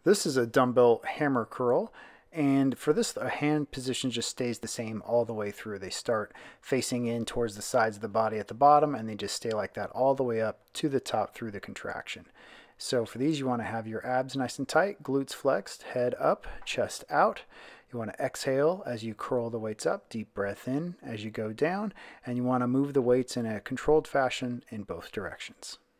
This is a dumbbell hammer curl, and for this, the hand position just stays the same all the way through. They start facing in towards the sides of the body at the bottom, and they just stay like that all the way up to the top through the contraction. So for these, you want to have your abs nice and tight, glutes flexed, head up, chest out. You want to exhale as you curl the weights up, deep breath in as you go down, and you want to move the weights in a controlled fashion in both directions.